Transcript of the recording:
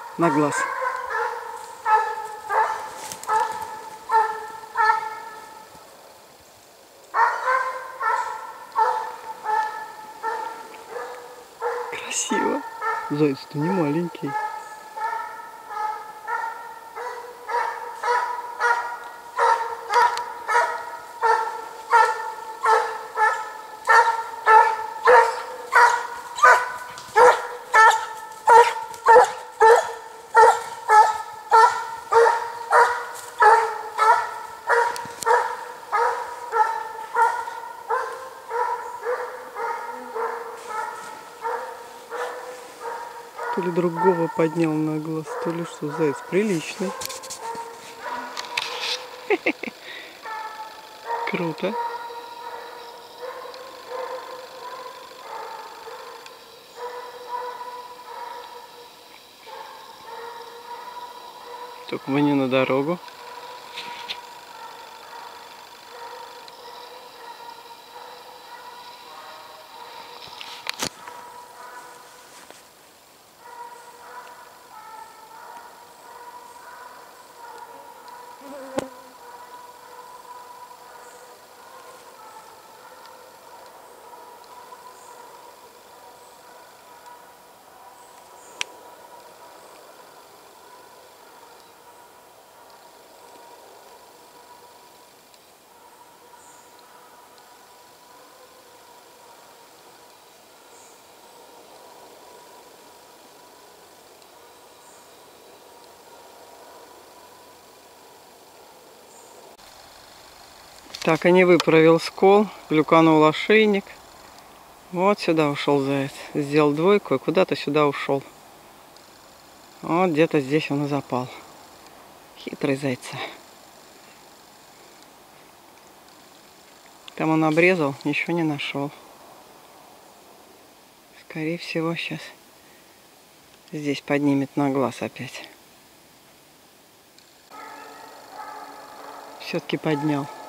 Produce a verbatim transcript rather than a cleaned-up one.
на глаз. Красиво. Заяц-то не маленький. То ли другого поднял на глаз, то ли что. Заяц приличный. Круто. Только бы не на дорогу. Так, и не выправил скол, глюканул ошейник. Вот сюда ушел заяц. Сделал двойку и куда-то сюда ушел. Вот где-то здесь он и запал. Хитрый зайца. Там он обрезал, ничего не нашел. Скорее всего, сейчас здесь поднимет на глаз опять. Все-таки поднял.